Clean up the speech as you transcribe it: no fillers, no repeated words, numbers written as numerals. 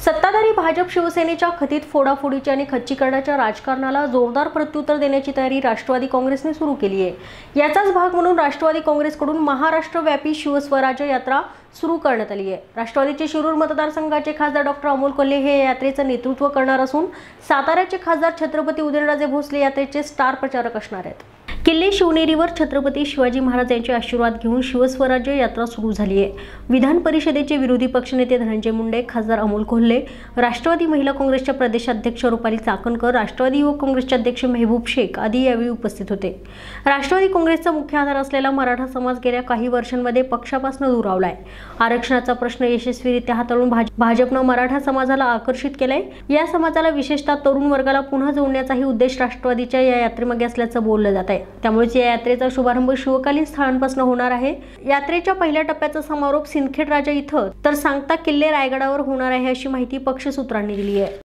सत्ताधारी भाजप शिवसेनेच्या कथित फोडाफोडीच्या आणि खच्चीकरणाच्या राजकारणाला जोरदार प्रत्युत्तर देण्याची तयारी राष्ट्रवादी काँग्रेसने सुरू केली आहे। याचाच भाग म्हणून राष्ट्रवादी काँग्रेसकडून महाराष्ट्रव्यापी शिवस्वराज्य यात्रा सुरू करण्यात आली आहे। राष्ट्रवादीचे शिरूर मतदारसंघाचे खासदार डॉक्टर अमोल कोल्हे हे यात्रेचं नेतृत्व करणार असून साताऱ्याचे खासदार छत्रपती उदयनराजे भोसले यात्रेचे स्टार प्रचारक असणार आहेत। किल्ले शिवनेरीवर छत्रपती शिवाजी महाराज यांचे आशीर्वाद घेऊन शिवस्वराज्य यात्रा सुरू झाली आहे। विधान परिषदेचे विरोधी पक्षनेते धनंजय मुंडे, खासदार अमोल कोल्हे, राष्ट्रवादी महिला काँग्रेसच्या प्रदेशाध्यक्ष रुपाली चाकणकर, राष्ट्रवादी युवक काँग्रेसचे अध्यक्ष मेहबूब शेख आदी यावेळी उपस्थित होते। राष्ट्रवादी काँग्रेसचा मुख्य आधार असलेला मराठा समाज गेल्या काही वर्षांमध्ये पक्षापासून दुरावलाय। आरक्षणाचा प्रश्न यशस्वीरित्या हाताळून भाजपनं मराठा समाजाला आकर्षित केलंय। या समाजाला विशेषतः तरुण वर्गाला पुन्हा जोडण्याचाही उद्देश राष्ट्रवादीच्या या यात्रेमागे असल्याचं बोललं जात आहे। त्यामुळे या यात्रेचा शुभारंभ शिवकालीन स्थळांपासून होणार आहे। यात्रेच्या पहिल्या टप्प्याचा समारोप सिंदखेड राजा इथं तर सांगता किल्ले रायगडावर होणार आहे अशी माहिती पक्ष सूत्रांनी दिली आहे।